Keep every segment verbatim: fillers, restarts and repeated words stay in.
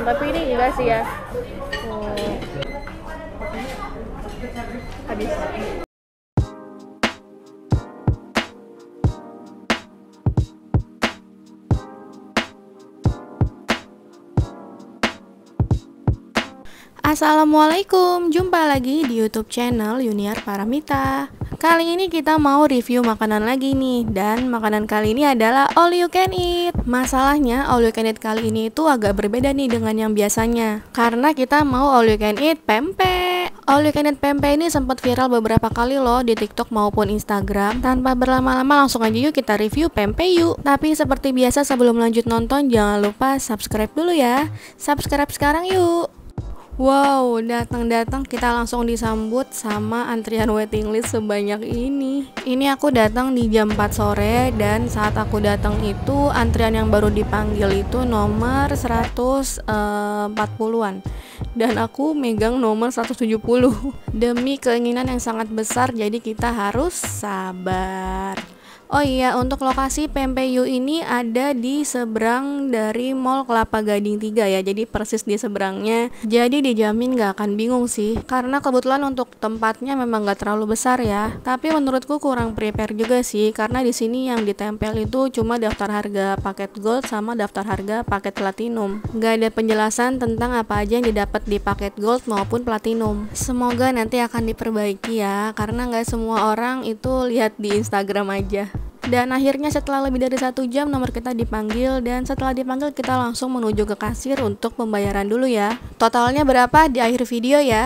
tapi ini enggak sih ya. Oh. Habis. Assalamualaikum, jumpa lagi di YouTube channel Yuniar Paramita. Kali ini kita mau review makanan lagi nih, dan makanan kali ini adalah all you can eat. Masalahnya all you can eat kali ini itu agak berbeda nih dengan yang biasanya, karena kita mau all you can eat pempek. All you can eat pempek ini sempat viral beberapa kali loh di TikTok maupun Instagram. Tanpa berlama-lama langsung aja yuk kita review pempek yuk. Tapi seperti biasa sebelum lanjut nonton jangan lupa subscribe dulu ya. Subscribe sekarang yuk. Wow, datang-datang kita langsung disambut sama antrian waiting list sebanyak ini. Ini aku datang di jam empat sore, dan saat aku datang itu antrian yang baru dipanggil itu nomor seratus empat puluhan. Dan aku megang nomor seratus tujuh puluh. Demi keinginan yang sangat besar, jadi kita harus sabar. Oh iya, untuk lokasi Pempek Yuk ini ada di seberang dari Mall Kelapa Gading tiga ya, jadi persis di seberangnya. Jadi dijamin gak akan bingung sih, karena kebetulan untuk tempatnya memang gak terlalu besar ya. Tapi menurutku kurang prepare juga sih, karena di sini yang ditempel itu cuma daftar harga paket gold sama daftar harga paket platinum. Gak ada penjelasan tentang apa aja yang didapat di paket gold maupun platinum. Semoga nanti akan diperbaiki ya, karena gak semua orang itu lihat di Instagram aja. Dan akhirnya setelah lebih dari satu jam nomor kita dipanggil, dan setelah dipanggil kita langsung menuju ke kasir untuk pembayaran dulu ya. Totalnya berapa di akhir video ya.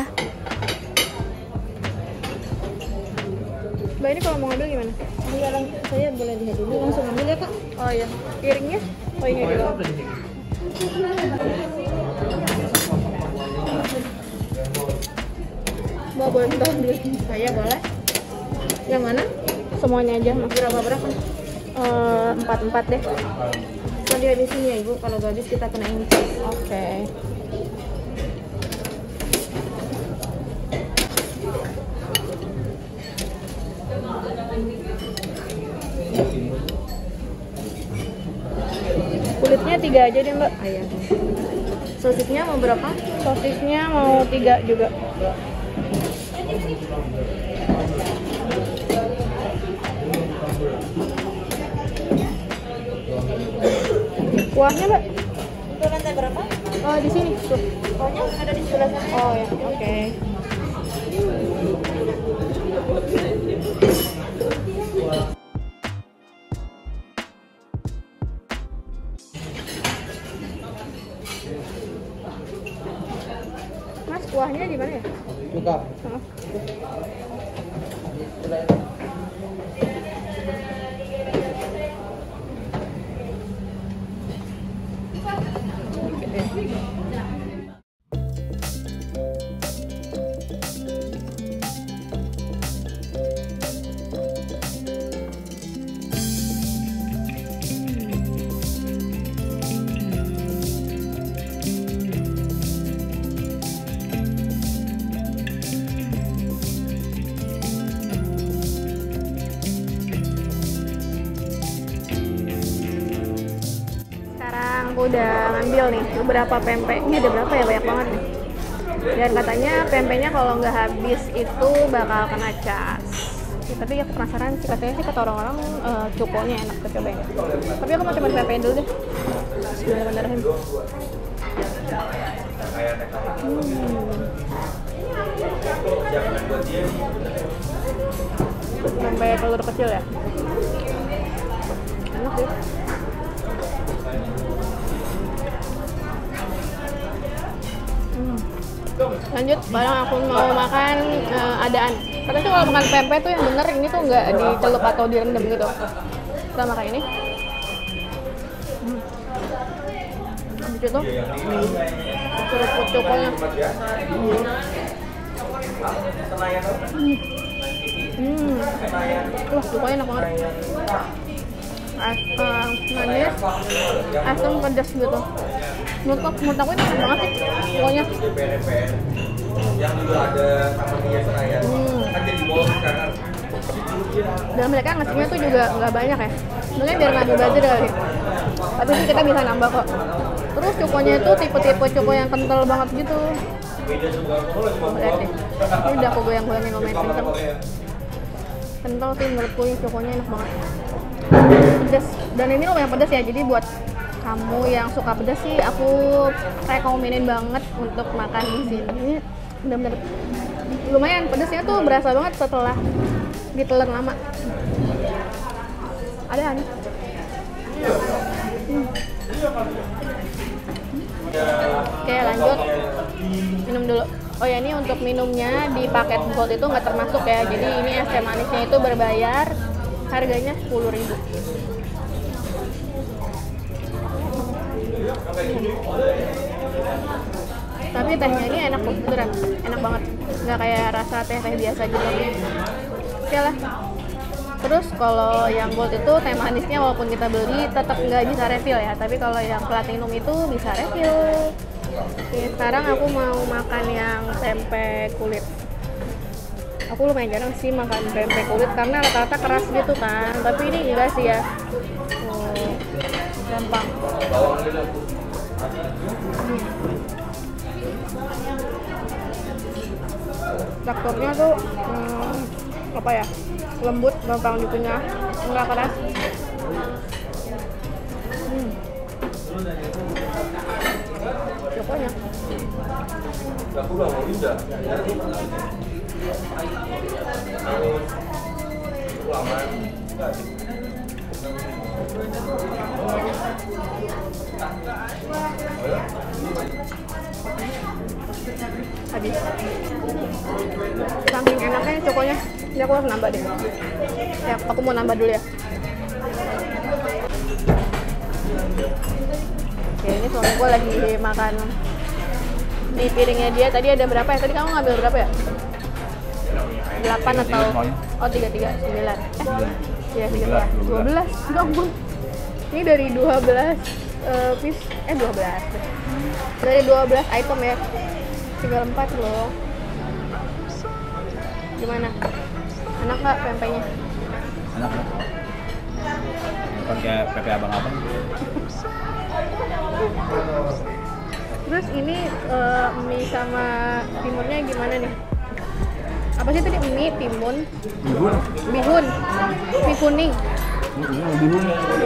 Mbak, ini kalau mau ngambil gimana? Enggak, saya boleh lihat dulu, langsung ambil ya Kak. Oh iya, piringnya? Oh ini dulu. Mbak boleh minta ambil? Saya boleh. Yang mana? Semuanya aja mas. Berapa berapa? Uh, empat empat deh. Kalau dihabisin ya Ibu, kalau gak habis kita kena ini. Oke. Okay. Kulitnya tiga aja deh Mbak. Ayah. Sosisnya mau berapa? Sosisnya mau tiga juga. Kuahnya Mbak? Untuk lantai berapa? Oh di sini tuh. Kuahnya ada di sebelah sana. Oh ya, oke. Okay. Mas, kuahnya di mana ya? Juga. Oh. Aku udah ngambil nih beberapa pempek. Ini ada berapa ya? Banyak banget nih. Dan katanya pempeknya kalau nggak habis itu bakal kena cas. Ya, tapi aku penasaran sih, katanya sih kata orang-orang uh, cukonya enak, kita cobain. Tapi aku mau coba pempek dulu deh. Bismillahirrahmanirrahim. Hmm. Pempek telur kecil ya. Enak sih. Hmm. Lanjut, barang aku mau makan uh, adaan. Katanya tuh kalau makan pempek tuh yang bener ini tuh nggak dicelup atau direndam gitu. Kita makan ini. Hmm. Habis itu seruput cokonya. Hmm. Wah, cokonya enak banget. As, uh, manis, asam, pedas gitu. Menurut aku, menurut aku ini enak banget sih pokoknya. Yang juga ada sama dia Senayan. Hmm. Kan jadi mall sekarang. Dan mereka ngasihnya tuh juga nggak banyak ya. Sebenarnya biar nggak dibazir kali. Tapi sih kita bisa nambah kok. Terus cokonya itu tipe-tipe coko yang kental banget gitu. Lihat deh, ini udah aku goyang-goyangin lumayan kenceng. Kental sih menurutku, yang cokonya enak banget. Pedas, dan ini lumayan pedas ya, jadi buat kamu yang suka pedas sih aku rekomenin banget untuk makan di sini. Ini bener-bener lumayan pedasnya tuh, berasa banget setelah ditelan lama. Ada nih. Hmm. Oke, lanjut minum dulu. Oh ya, ini untuk minumnya di paket gold itu nggak termasuk ya, jadi ini es teh manisnya itu berbayar, harganya sepuluh ribu. Tapi tehnya ini enak loh, beneran enak banget, nggak kayak rasa teh-teh biasa gitu. Oke lah. Terus kalau yang gold itu teh manisnya walaupun kita beli tetap nggak bisa refill ya, tapi kalau yang platinum itu bisa refill. Oke, sekarang aku mau makan yang tempe kulit. Aku lumayan jarang sih makan tempe kulit karena rata-rata keras gitu kan, tapi ini enggak sih ya. Oh, gampang. Hmm. Teksturnya tuh hmm, apa ya, lembut, gampang dikunyah, enggak keras. Hmm. Pokoknya habis. Saking enaknya cokonya, ini aku harus nambah deh. Ya, aku mau nambah dulu ya. Oke, ini suami gue lagi makan di piringnya dia. Tadi ada berapa ya? Tadi kamu ngambil berapa ya? delapan atau? Oh, tiga tiga, sembilan. Eh, iya tiga belas, dua belas. Gampang. Ini dari dua belas uh, piece, eh dua belas. Dari dua belas item ya. Tinggal empat loh. Gimana? Enak nggak pempeknya? Enak ya? Bukan kayak pempek abang-abang. Terus ini uh, mie sama timunnya gimana nih? Apa sih tadi? Mie, timun, Bihun. bihun, mie kuning. Ini bihun.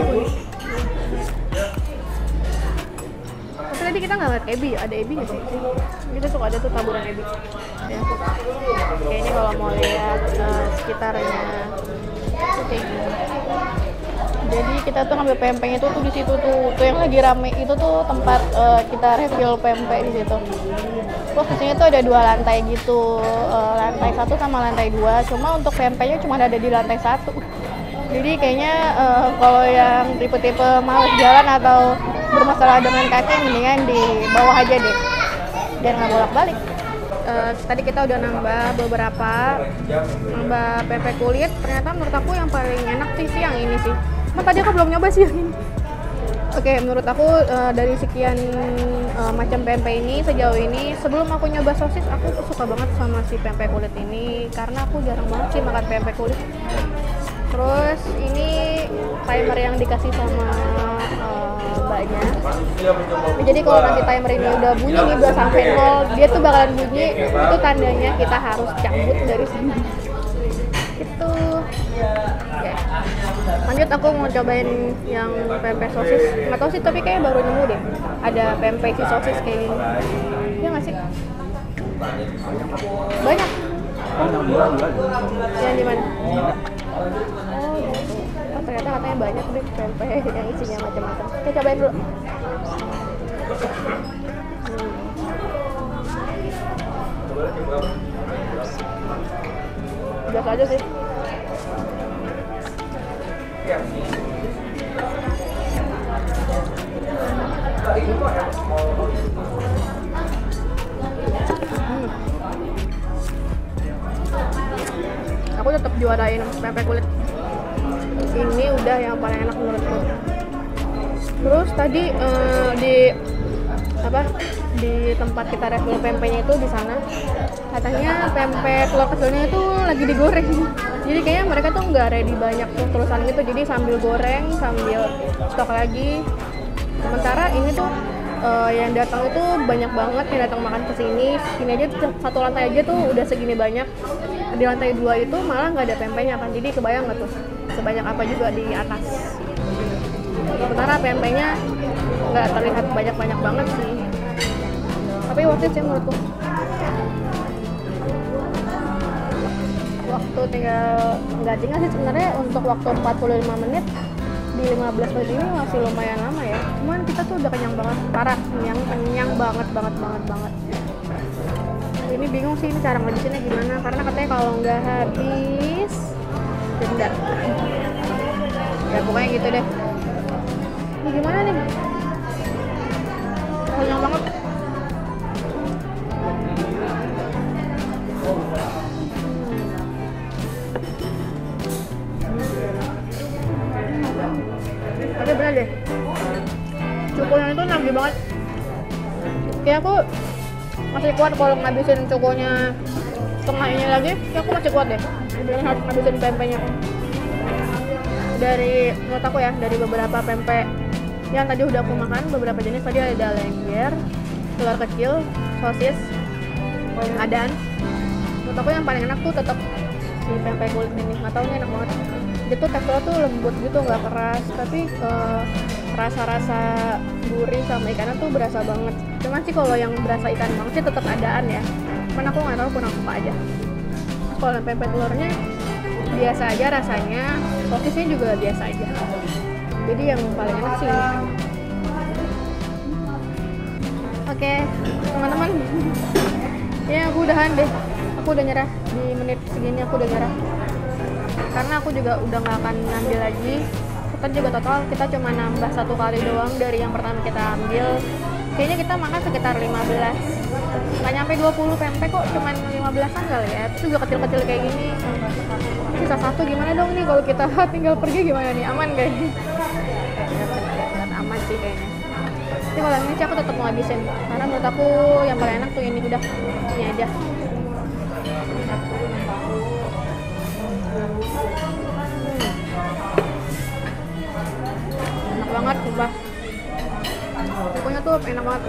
Tapi tadi kita nggak ngeliat ebi, ada ebi nggak sih? Kita suka ada tuh taburan ebi. Ya. Oke, ini kalau mau lihat uh, sekitarnya oke. Jadi kita tuh ngambil pempeknya tuh tuh di situ tuh, tuh yang lagi rame itu tuh tempat uh, kita refill pempek di situ. Terus di sini tuh ada dua lantai gitu, uh, lantai satu sama lantai dua. Cuma untuk pempeknya cuma ada di lantai satu. Jadi kayaknya uh, kalau yang tipe-tipe males jalan atau bermasalah dengan kaki, mendingan di bawah aja deh, biar nggak bolak-balik. Uh, tadi kita udah nambah beberapa, nambah pempek kulit. Ternyata menurut aku yang paling enak sih, sih yang ini sih. Nah, tadi aku belum nyoba sih yang ini. Oke, menurut aku uh, dari sekian uh, macam pempek ini sejauh ini, sebelum aku nyoba sosis, aku suka banget sama si pempek kulit ini karena aku jarang banget sih makan pempek kulit. Terus ini timer yang dikasih sama uh, mbaknya. Jadi kalau nanti timer ini udah bunyi nih dua sampai nol, dia tuh bakalan bunyi, itu tandanya kita harus cabut dari sini. Itu. Oke. Lanjut, aku mau cobain yang pempek sosis. Nggak tahu sih, tapi kayaknya baru nemu deh. Ada pempek si sosis kayak gini. Iya nggak sih? Banyak. Yang di mana? Oh, gitu. Oh, ternyata katanya banyak deh pempek yang isinya macam-macam. Oke, cobain dulu. Hmm. Biasa aja sih. Hmm. Aku tetap juarain pempek kulit. Ini udah yang paling enak menurutku. Terus tadi uh, di apa di tempat kita refill pempeknya itu di sana katanya pempek telur kecilnya itu lagi digoreng. Jadi kayaknya mereka tuh nggak ready banyak terus-terusan gitu. Jadi sambil goreng sambil stok lagi. Sementara ini tuh uh, yang datang itu banyak banget yang datang makan ke sini. Sini aja satu lantai aja tuh udah segini banyak. Di lantai dua itu malah nggak ada pempeknya kan, jadi kebayang nggak tuh sebanyak apa juga di atas. Sementara pempeknya nggak terlihat banyak-banyak banget sih, tapi worth it sih menurutku. Waktu tinggal nggak tinggal sih sebenarnya, untuk waktu empat puluh lima menit di lima belas menit ini masih lumayan lama ya. Cuman kita tuh udah kenyang banget, parah kenyang, kenyang banget banget banget banget. Ini bingung sih ini cara ngabisinnya gimana, karena katanya kalau nggak habis denda. Ya pokoknya gitu deh. Ini gimana nih? Kenyang banget. Tapi bener deh, cukonya itu nagih banget. Kayak aku masih kuat kalau ngabisin cukonya setengah ini lagi, kayak aku masih kuat deh dengan harus ngabisin pempeknya. Dari menurut aku ya, dari beberapa pempek yang tadi udah aku makan, beberapa jenis tadi ada lengger, telur kecil, sosis, adaan. Menurut aku yang paling enak tuh tetap si pempek kulit ini, nggak tau ini enak banget. Dia tuh teksturnya tuh lembut gitu, nggak keras, tapi uh, rasa-rasa gurih sama ikanan tuh berasa banget. Cuman sih kalau yang berasa ikan banget sih tetap adaan ya. Cuman aku nggak tahu kurang suka aja. Terus kalau yang pempek telurnya biasa aja rasanya, sosisnya juga biasa aja. Jadi yang paling enak sih ini. Oke, teman-teman. Ya aku udahan deh. Aku udah nyerah di menit segini, aku udah nyerah. Karena aku juga udah nggak akan ngambil lagi. Kita juga total kita cuma nambah satu kali doang dari yang pertama kita ambil. Kayaknya kita makan sekitar lima belas, nggak nyampe dua puluh pempek kok, cuman lima belasan kali ya. Terus juga kecil-kecil kayak gini. Sisa satu gimana dong nih kalau kita tinggal pergi gimana nih? Aman kayaknya? Aman sih kayaknya. Tapi kalau yang ini sih aku tetap mau habisin, karena menurut aku yang paling enak tuh ini, udah ini aja. Enak banget, sumpah. Pokoknya tuh enak banget.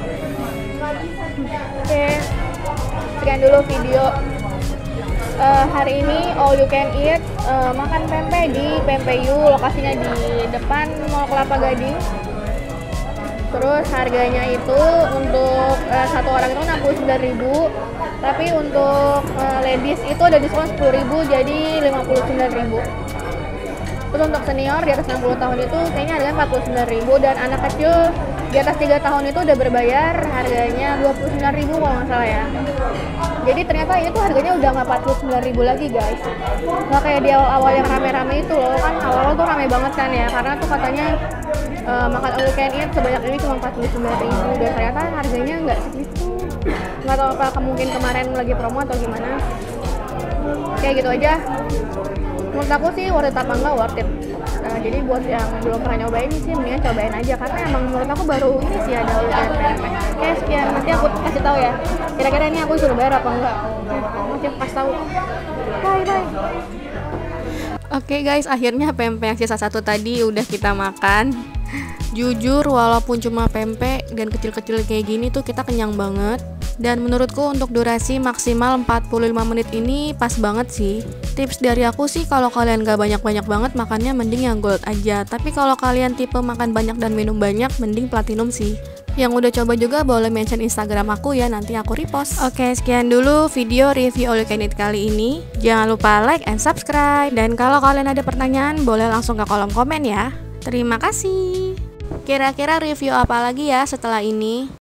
Oke, sekian dulu video uh, hari ini all you can eat uh, makan pempek di Pempeyu, lokasinya di depan Mall Kelapa Gading. Terus harganya itu untuk uh, satu orang itu enam puluh sembilan ribu, tapi untuk uh, ladies itu ada diskon sepuluh ribu jadi lima puluh sembilan ribu. Terus untuk senior di atas enam puluh tahun itu kayaknya harganya empat puluh sembilan ribu, dan anak kecil di atas tiga tahun itu udah berbayar, harganya dua puluh sembilan ribu kalau nggak salah ya. Jadi ternyata ini tuh harganya udah nggak empat puluh sembilan ribu lagi guys. Nggak kayak di awal-awal yang rame-rame itu loh, kan awal-awal tuh rame banget kan ya, karena tuh katanya uh, makan all you can eat sebanyak ini cuma empat puluh sembilan ribu, dan ternyata harganya nggak segitu. Nggak tahu apa mungkin kemarin lagi promo atau gimana. Kayak gitu aja. Menurut aku sih worth it apa enggak worth it. Nah, jadi buat yang belum pernah nyobain sih mendingan cobain aja, karena emang menurut aku baru ini sih ada all you can pempek. Oke, sekian, nanti aku kasih tahu ya. Kira-kira ini aku suruh bayar apa enggak? Nanti aku kasih tahu. Bye bye. Oke guys, akhirnya pempek yang sisa satu tadi udah kita makan. Jujur walaupun cuma pempek dan kecil-kecil kayak gini tuh kita kenyang banget. Dan menurutku untuk durasi maksimal empat puluh lima menit ini pas banget sih. Tips dari aku sih kalau kalian gak banyak-banyak banget makannya mending yang gold aja. Tapi kalau kalian tipe makan banyak dan minum banyak mending platinum sih. Yang udah coba juga boleh mention Instagram aku ya, nanti aku repost. Oke, sekian dulu video review all you can eat kali ini. Jangan lupa like and subscribe. Dan kalau kalian ada pertanyaan boleh langsung ke kolom komen ya. Terima kasih. Kira-kira review apa lagi ya setelah ini?